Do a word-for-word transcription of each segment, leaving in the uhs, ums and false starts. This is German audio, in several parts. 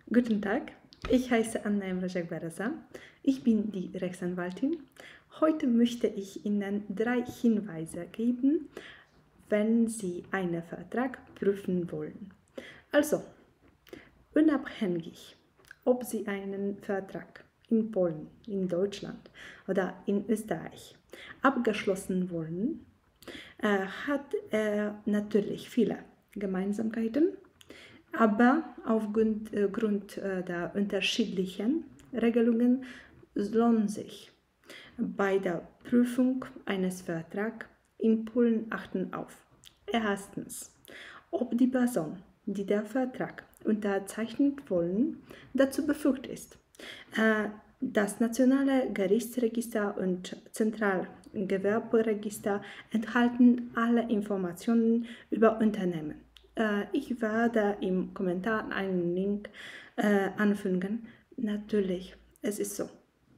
Guten Tag, ich heiße Anna Emre Baraza. Ich bin die Rechtsanwältin. Heute möchte ich Ihnen drei Hinweise geben, wenn Sie einen Vertrag prüfen wollen. Also, unabhängig, ob Sie einen Vertrag in Polen, in Deutschland oder in Österreich abgeschlossen wollen, äh, hat er natürlich viele Gemeinsamkeiten, aber aufgrund äh, Grund, äh, der unterschiedlichen Regelungen lohnt sich bei der Prüfung eines Vertrags in Polen achten auf. Erstens, ob die Person, die der Vertrag unterzeichnen wollen, dazu befugt ist. Äh, das Nationale Gerichtsregister und Zentralgewerberegister enthalten alle Informationen über Unternehmen. Äh, ich werde im Kommentar einen Link äh, anfügen. Natürlich, es ist so,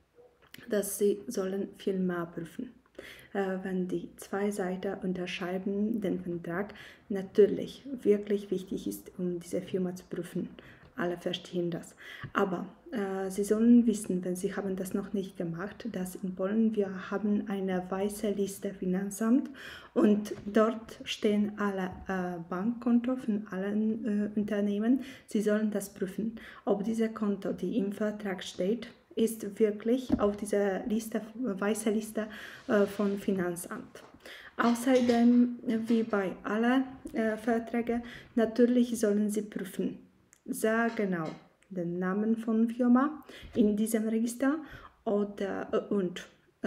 dass Sie sollen viel mehr prüfen. Äh, wenn die zwei Seiten unterschreiben den Vertrag, natürlich wirklich wichtig ist, um diese Firma zu prüfen. Alle verstehen das. Aber äh, Sie sollen wissen, wenn Sie haben das noch nicht gemacht, dass in Polen wir haben eine weiße Liste Finanzamt und dort stehen alle äh, Bankkonto von allen äh, Unternehmen. Sie sollen das prüfen, ob diese Konto, die im Vertrag steht, ist wirklich auf dieser Liste, weiße Liste äh, von Finanzamt. Außerdem, wie bei allen äh, Verträgen, natürlich sollen Sie prüfen, sehr genau den Namen von Firma in diesem Register oder, äh, und äh,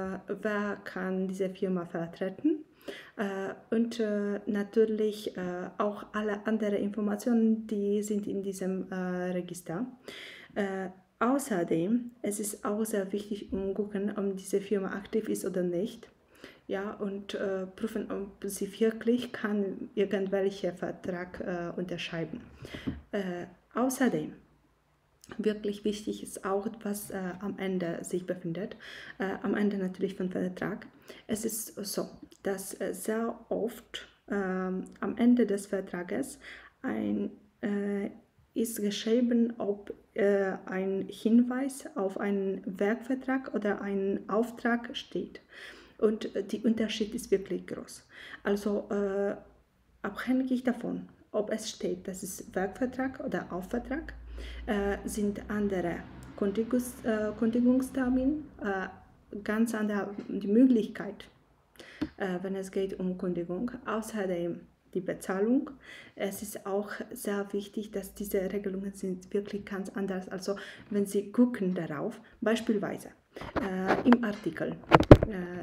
wer kann diese Firma vertreten. Uh, und uh, natürlich uh, auch alle anderen Informationen, die sind in diesem uh, Register. Uh, außerdem es ist auch sehr wichtig, um zu gucken, ob diese Firma aktiv ist oder nicht. Ja, und uh, prüfen, ob sie wirklich kann irgendwelchen Vertrag uh, unterschreiben. Uh, außerdem wirklich wichtig ist auch, was äh, am Ende sich befindet. Äh, am Ende natürlich vom Vertrag. Es ist so, dass äh, sehr oft äh, am Ende des Vertrages ein, äh, ist geschrieben, ob äh, ein Hinweis auf einen Werkvertrag oder einen Auftrag steht. Und äh, der Unterschied ist wirklich groß. Also äh, abhängig davon, ob es steht, das ist Werkvertrag oder Aufvertrag, äh, sind andere Kündigungs, äh, Kündigungstermin, äh, ganz andere die Möglichkeit, äh, wenn es geht um Kündigung. Außerdem die Bezahlung. Es ist auch sehr wichtig, dass diese Regelungen sind wirklich ganz anders. Also wenn Sie gucken darauf, beispielsweise äh, im Artikel äh,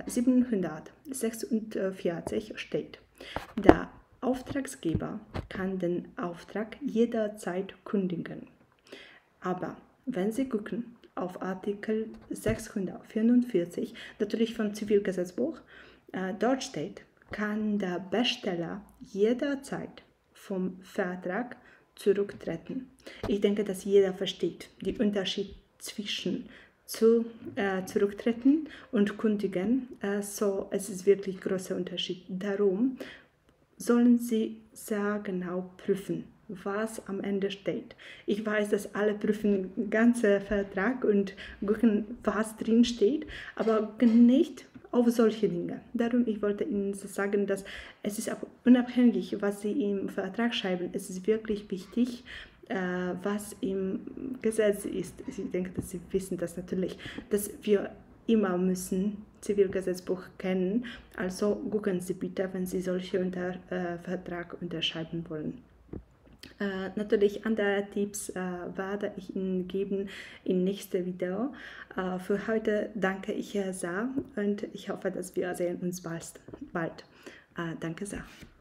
siebenhundertsechsundvierzig steht, der Auftraggeber kann den Auftrag jederzeit kündigen. Aber wenn Sie gucken auf Artikel sechshundertvierundvierzig, natürlich vom Zivilgesetzbuch, äh, dort steht, kann der Besteller jederzeit vom Vertrag zurücktreten. Ich denke, dass jeder versteht den Unterschied zwischen zu, äh, zurücktreten und kündigen. Äh, so, es ist wirklich ein großer Unterschied. Darum sollen Sie sehr genau prüfen, was am Ende steht. Ich weiß, dass alle prüfen den ganzen Vertrag und gucken, was drin steht, aber nicht auf solche Dinge. Darum ich wollte Ihnen sagen, dass es ist auch unabhängig, was Sie im Vertrag schreiben. Es ist wirklich wichtig, äh, was im Gesetz ist. Ich denke, dass Sie wissen das natürlich, dass wir immer müssen Zivilgesetzbuch kennen. Also gucken Sie bitte, wenn Sie solche unter, äh, Vertrag unterschreiben wollen. Äh, natürlich andere Tipps äh, werde ich Ihnen geben im nächsten Video. Äh, für heute danke ich sehr und ich hoffe, dass wir sehen uns bald. bald. Äh, danke sehr.